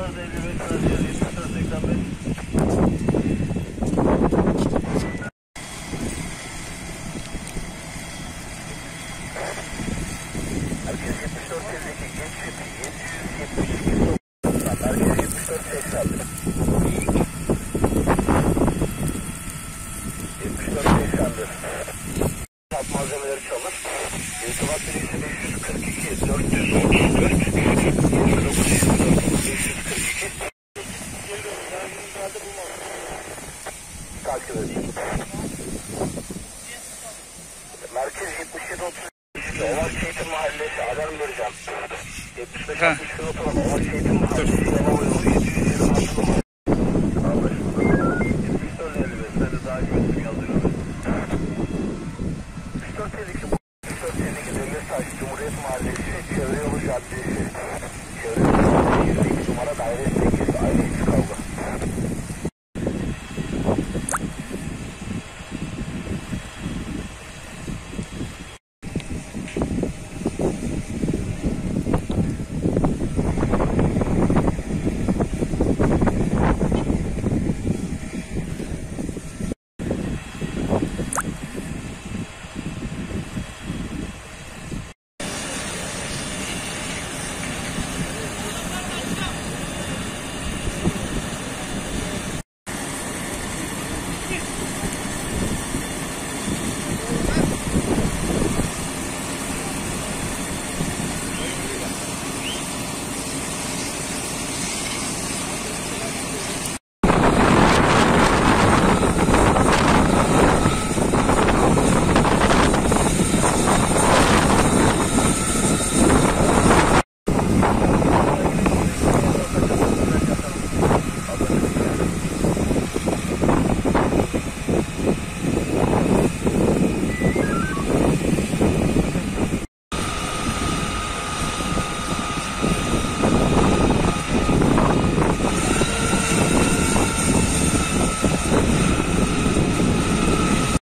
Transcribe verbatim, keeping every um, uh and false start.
dört elli beş radyo yetmiş dört seksen beş. Herkes yetmiş dört elli iki geç yedi yüz yetmiş iki doksan. Herkes yetmiş dört seksen. yetmiş dört seksen bir. Alt malzemeleri çalır. İrtibat bilgisi beş yüz kırk iki dört yüz otuz dört yirmi dokuz yirmi dört beş yüz kırk iki. Takip edeyim. Merkez yetmiş yedi otuz üç. Ovak Şehit'in mahallesi. Alarm vereceğim. yetmiş beş altmış bir oturan. Ovak Şehit'in mahallesi. Yalova yolu yedi yüz yirmi altı numara. Anlaşıldı. yetmiş dört elli beş. Sen de takip ettim yazıyorum. yetmiş dört elli iki. yetmiş dört elli iki Demirtaş Cumhuriyet Mahallesi. Çevre yolu caddesi. Çevre yolu caddesi. yirmi iki numara daire sekiz. Aile